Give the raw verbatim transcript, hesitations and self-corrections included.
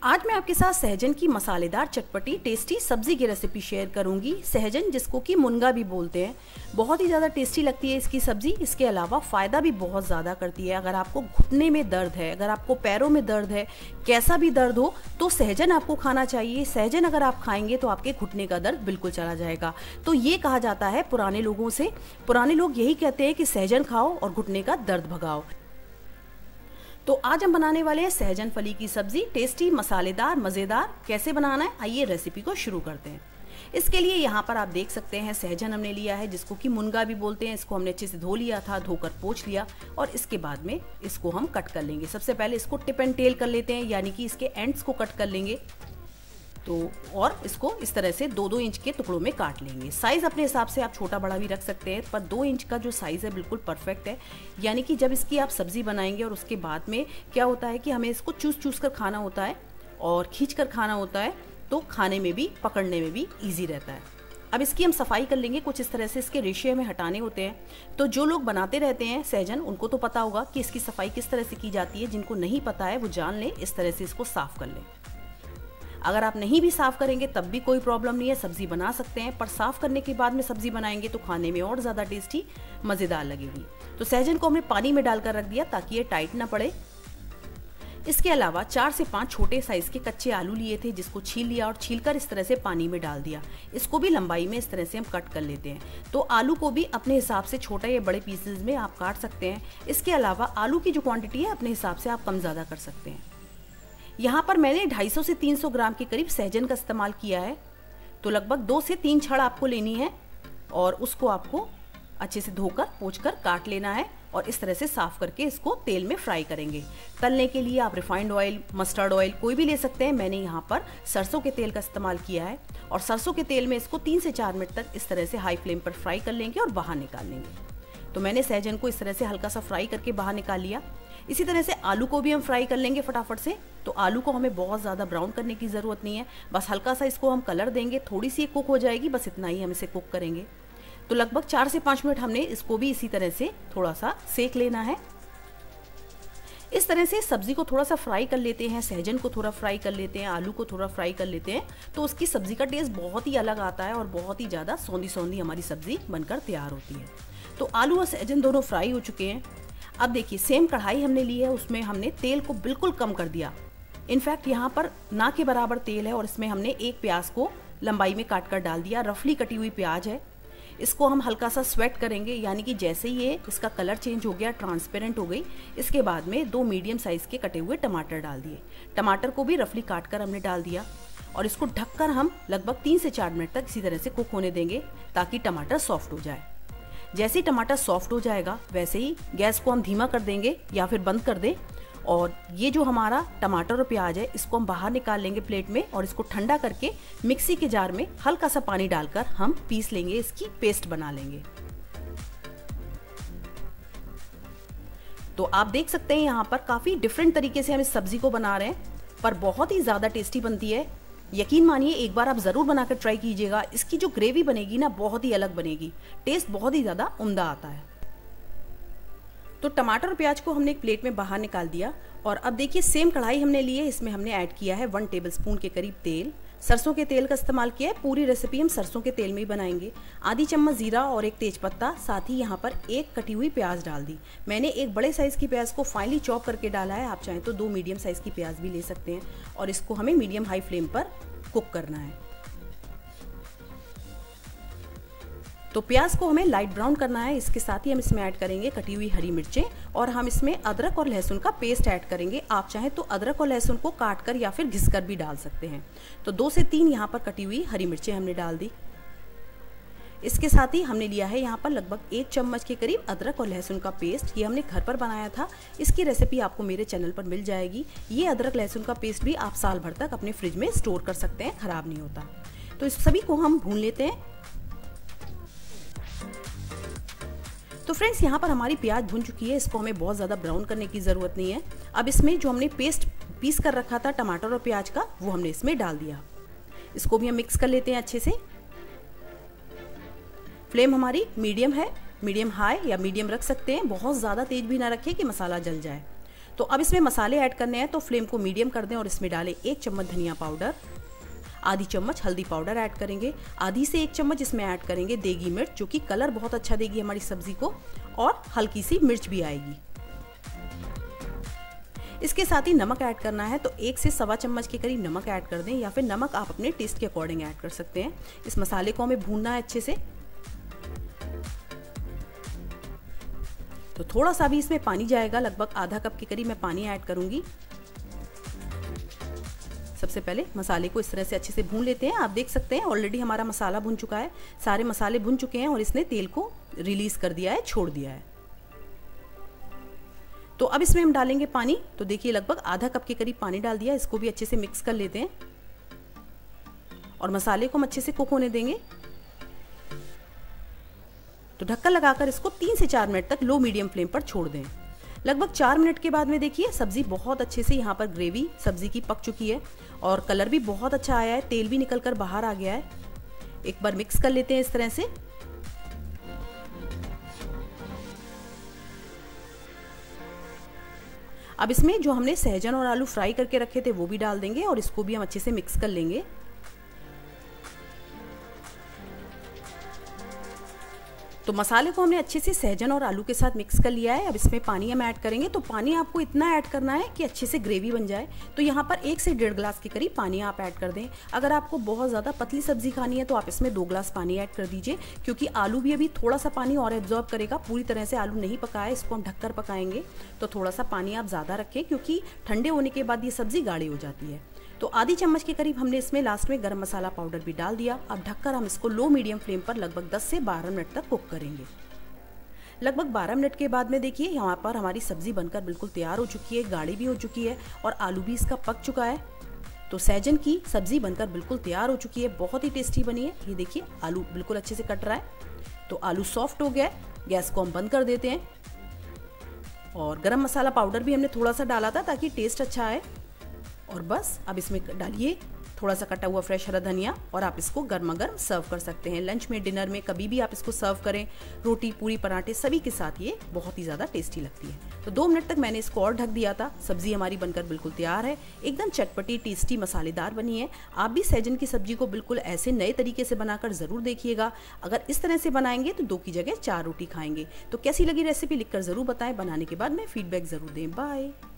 आज मैं आपके साथ सहजन की मसालेदार चटपटी टेस्टी सब्जी की रेसिपी शेयर करूंगी। सहजन जिसको कि मुनगा भी बोलते हैं, बहुत ही ज़्यादा टेस्टी लगती है इसकी सब्जी। इसके अलावा फ़ायदा भी बहुत ज़्यादा करती है। अगर आपको घुटने में दर्द है, अगर आपको पैरों में दर्द है, कैसा भी दर्द हो तो सहजन आपको खाना चाहिए। सहजन अगर आप खाएंगे तो आपके घुटने का दर्द बिल्कुल चला जाएगा। तो ये कहा जाता है पुराने लोगों से, पुराने लोग यही कहते हैं कि सहजन खाओ और घुटने का दर्द भगाओ। तो आज हम बनाने वाले हैं सहजन फली की सब्जी, टेस्टी, मसालेदार, मज़ेदार। कैसे बनाना है आइए रेसिपी को शुरू करते हैं। इसके लिए यहाँ पर आप देख सकते हैं सहजन हमने लिया है, जिसको कि मुनगा भी बोलते हैं। इसको हमने अच्छे से धो लिया था, धोकर पोंछ लिया और इसके बाद में इसको हम कट कर लेंगे। सबसे पहले इसको टिप एंड टेल कर लेते हैं, यानी कि इसके एंड्स को कट कर लेंगे। तो और इसको इस तरह से दो दो इंच के टुकड़ों में काट लेंगे। साइज़ अपने हिसाब से आप छोटा बड़ा भी रख सकते हैं, पर दो इंच का जो साइज़ है बिल्कुल परफेक्ट है। यानी कि जब इसकी आप सब्ज़ी बनाएंगे और उसके बाद में क्या होता है कि हमें इसको चूस चूस कर खाना होता है और खींच कर खाना होता है, तो खाने में भी पकड़ने में भी ईजी रहता है। अब इसकी हम सफाई कर लेंगे। कुछ इस तरह से इसके रेशे हमें हटाने होते हैं। तो जो लोग बनाते रहते हैं सहजन, उनको तो पता होगा कि इसकी सफाई किस तरह से की जाती है। जिनको नहीं पता है वो जान लें, इस तरह से इसको साफ़ कर लें। अगर आप नहीं भी साफ़ करेंगे तब भी कोई प्रॉब्लम नहीं है, सब्ज़ी बना सकते हैं। पर साफ़ करने के बाद में सब्ज़ी बनाएंगे तो खाने में और ज़्यादा टेस्टी, मज़ेदार लगेगी। तो सहजन को हमने पानी में डालकर रख दिया ताकि ये टाइट ना पड़े। इसके अलावा चार से पाँच छोटे साइज़ के कच्चे आलू लिए थे, जिसको छील लिया और छीलकर इस तरह से पानी में डाल दिया। इसको भी लंबाई में इस तरह से हम कट कर लेते हैं। तो आलू को भी अपने हिसाब से छोटा या बड़े पीसेज में आप काट सकते हैं। इसके अलावा आलू की जो क्वांटिटी है अपने हिसाब से आप कम ज़्यादा कर सकते हैं। यहाँ पर मैंने दो सौ पचास से तीन सौ ग्राम के करीब सहजन का इस्तेमाल किया है। तो लगभग दो से तीन छड़ आपको लेनी है और उसको आपको अच्छे से धोकर पोंछकर काट लेना है और इस तरह से साफ करके इसको तेल में फ्राई करेंगे। तलने के लिए आप रिफाइंड ऑयल, मस्टर्ड ऑयल कोई भी ले सकते हैं। मैंने यहाँ पर सरसों के तेल का इस्तेमाल किया है और सरसों के तेल में इसको तीन से चार मिनट तक इस तरह से हाई फ्लेम पर फ्राई कर लेंगे और बाहर निकाल लेंगे। तो मैंने सहजन को इस तरह से हल्का सा फ्राई करके बाहर निकाल लिया। इसी तरह से आलू को भी हम फ्राई कर लेंगे फटाफट से। तो आलू को हमें बहुत ज़्यादा ब्राउन करने की ज़रूरत नहीं है, बस हल्का सा इसको हम कलर देंगे, थोड़ी सी कुक हो जाएगी, बस इतना ही हम इसे कुक करेंगे। तो लगभग चार से पाँच मिनट हमने इसको भी इसी तरह से थोड़ा सा सेक लेना है। इस तरह से सब्जी को थोड़ा सा फ्राई कर लेते हैं, सहजन को थोड़ा फ्राई कर लेते हैं, आलू को थोड़ा फ्राई कर लेते हैं, तो उसकी सब्जी का टेस्ट बहुत ही अलग आता है और बहुत ही ज़्यादा सौंधी सौंधी हमारी सब्जी बनकर तैयार होती है। तो आलू और सहजन दोनों फ्राई हो चुके हैं। अब देखिए सेम कढ़ाई हमने ली है, उसमें हमने तेल को बिल्कुल कम कर दिया। इनफैक्ट यहाँ पर ना के बराबर तेल है और इसमें हमने एक प्याज को लंबाई में काट कर डाल दिया। रफली कटी हुई प्याज है। इसको हम हल्का सा स्वेट करेंगे, यानी कि जैसे ही ये इसका कलर चेंज हो गया, ट्रांसपेरेंट हो गई, इसके बाद में दो मीडियम साइज़ के कटे हुए टमाटर डाल दिए। टमाटर को भी रफली काट कर हमने डाल दिया और इसको ढककर हम लगभग तीन से चार मिनट तक इसी तरह से कुक होने देंगे ताकि टमाटर सॉफ्ट हो जाए। जैसे ही टमाटर सॉफ्ट हो जाएगा वैसे ही गैस को हम धीमा कर देंगे या फिर बंद कर दें और ये जो हमारा टमाटर और प्याज है इसको हम बाहर निकाल लेंगे प्लेट में और इसको ठंडा करके मिक्सी के जार में हल्का सा पानी डालकर हम पीस लेंगे, इसकी पेस्ट बना लेंगे। तो आप देख सकते हैं यहाँ पर काफ़ी डिफरेंट तरीके से हम इस सब्जी को बना रहे हैं, पर बहुत ही ज़्यादा टेस्टी बनती है। यकीन मानिए एक बार आप ज़रूर बनाकर ट्राई कीजिएगा। इसकी जो ग्रेवी बनेगी ना बहुत ही अलग बनेगी, टेस्ट बहुत ही ज़्यादा उम्दा आता है। तो टमाटर और प्याज को हमने एक प्लेट में बाहर निकाल दिया और अब देखिए सेम कढ़ाई हमने ली है, इसमें हमने ऐड किया है वन टेबलस्पून के करीब तेल। सरसों के तेल का इस्तेमाल किया है। पूरी रेसिपी हम सरसों के तेल में ही बनाएंगे। आधी चम्मच जीरा और एक तेजपत्ता, साथ ही यहाँ पर एक कटी हुई प्याज डाल दी। मैंने एक बड़े साइज़ की प्याज को फाइनली चॉप करके डाला है। आप चाहें तो दो मीडियम साइज़ की प्याज भी ले सकते हैं और इसको हमें मीडियम हाई फ्लेम पर कुक करना है। तो प्याज को हमें लाइट ब्राउन करना है। इसके साथ ही हम इसमें ऐड करेंगे कटी हुई हरी मिर्चें और हम इसमें अदरक और लहसुन का पेस्ट ऐड करेंगे। आप चाहें तो अदरक और लहसुन को काट कर या फिर घिस कर भी डाल सकते हैं। तो दो से तीन यहाँ पर कटी हुई हरी मिर्चें हमने डाल दी। इसके साथ ही हमने लिया है यहाँ पर लगभग एक चम्मच के करीब अदरक और लहसुन का पेस्ट। ये हमने घर पर बनाया था, इसकी रेसिपी आपको मेरे चैनल पर मिल जाएगी। ये अदरक लहसुन का पेस्ट भी आप साल भर तक अपने फ्रिज में स्टोर कर सकते हैं, ख़राब नहीं होता। तो इस सभी को हम भून लेते हैं। तो फ्रेंड्स यहाँ पर हमारी प्याज भुन चुकी है, इसको हमें बहुत ज़्यादा ब्राउन करने की ज़रूरत नहीं है। अब इसमें जो हमने पेस्ट पीस कर रखा था टमाटर और प्याज का, वो हमने इसमें डाल दिया। इसको भी हम मिक्स कर लेते हैं अच्छे से। फ्लेम हमारी मीडियम है, मीडियम हाई या मीडियम रख सकते हैं, बहुत ज़्यादा तेज भी ना रखें कि मसाला जल जाए। तो अब इसमें मसाले ऐड करने हैं, तो फ्लेम को मीडियम कर दें और इसमें डालें एक चम्मच धनिया पाउडर, आधी चम्मच हल्दी पाउडर ऐड करेंगे, आधी से एक चम्मच इसमें ऐड करेंगे देगी मिर्च जो कि कलर बहुत अच्छा देगी हमारी सब्जी को, और हल्की सी मिर्च भी आएगी। इसके साथ ही नमक ऐड करना है, तो एक से सवा चम्मच के करीब नमक ऐड कर दें, या फिर नमक आप अपने टेस्ट के अकॉर्डिंग ऐड कर सकते हैं। इस मसाले को हमें भूनना है अच्छे से। तो थोड़ा सा भी इसमें पानी जाएगा, लगभग आधा कप के करीब मैं पानी ऐड करूंगी। सबसे पहले मसाले को इस तरह से अच्छे से भून लेते हैं। आप देख सकते हैं ऑलरेडी हमारा मसाला भुन चुका है, सारे मसाले भुन चुके हैं और इसने तेल को रिलीज कर दिया है, छोड़ दिया है। तो अब इसमें हम डालेंगे पानी। तो देखिए लगभग आधा कप के करीब पानी डाल दिया। इसको भी अच्छे से मिक्स कर लेते हैं और मसाले को हम अच्छे से कुक होने देंगे। तो ढक्कन लगाकर इसको तीन से चार मिनट तक लो मीडियम फ्लेम पर छोड़ दें। लगभग चार मिनट के बाद में देखिए सब्जी बहुत अच्छे से यहाँ पर ग्रेवी सब्जी की पक चुकी है और कलर भी बहुत अच्छा आया है, तेल भी निकल कर बाहर आ गया है। एक बार मिक्स कर लेते हैं इस तरह से। अब इसमें जो हमने सहजन और आलू फ्राई करके रखे थे वो भी डाल देंगे और इसको भी हम अच्छे से मिक्स कर लेंगे। तो मसाले को हमने अच्छे से सहजन और आलू के साथ मिक्स कर लिया है। अब इसमें पानी हम ऐड करेंगे, तो पानी आपको इतना ऐड करना है कि अच्छे से ग्रेवी बन जाए। तो यहाँ पर एक से डेढ़ ग्लास के करीब पानी आप ऐड कर दें। अगर आपको बहुत ज़्यादा पतली सब्जी खानी है तो आप इसमें दो ग्लास पानी ऐड कर दीजिए, क्योंकि आलू भी अभी थोड़ा सा पानी और एब्जॉर्ब करेगा। पूरी तरह से आलू नहीं पका है, इसको हम ढककर पकाएंगे, तो थोड़ा सा पानी आप ज़्यादा रखें, क्योंकि ठंडे होने के बाद ये सब्जी गाढ़ी हो जाती है। तो आधी चम्मच के करीब हमने इसमें लास्ट में गरम मसाला पाउडर भी डाल दिया। अब ढककर हम इसको लो मीडियम फ्लेम पर लगभग दस से बारह मिनट तक कुक करेंगे। लगभग बारह मिनट के बाद में देखिए यहाँ पर हमारी सब्जी बनकर बिल्कुल तैयार हो चुकी है, गाढ़ी भी हो चुकी है और आलू भी इसका पक चुका है। तो सहजन की सब्जी बनकर बिल्कुल तैयार हो चुकी है, बहुत ही टेस्टी बनी है। ये देखिए आलू बिल्कुल अच्छे से कट रहा है। तो आलू सॉफ्ट हो गया है, गैस को हम बंद कर देते हैं। और गरम मसाला पाउडर भी हमने थोड़ा सा डाला था ताकि टेस्ट अच्छा आए। और बस अब इसमें डालिए थोड़ा सा कटा हुआ फ्रेश हरा धनिया और आप इसको गर्मा गर्म सर्व कर सकते हैं। लंच में, डिनर में, कभी भी आप इसको सर्व करें, रोटी, पूरी, पराठे सभी के साथ ये बहुत ही ज़्यादा टेस्टी लगती है। तो दो मिनट तक मैंने इसको और ढक दिया था। सब्जी हमारी बनकर बिल्कुल तैयार है, एकदम चटपटी, टेस्टी, मसालेदार बनी है। आप भी सहजन की सब्जी को बिल्कुल ऐसे नए तरीके से बनाकर ज़रूर देखिएगा। अगर इस तरह से बनाएंगे तो दो की जगह चार रोटी खाएंगे। तो कैसी लगी रेसिपी लिखकर ज़रूर बताएं, बनाने के बाद में फीडबैक ज़रूर दें। बाय।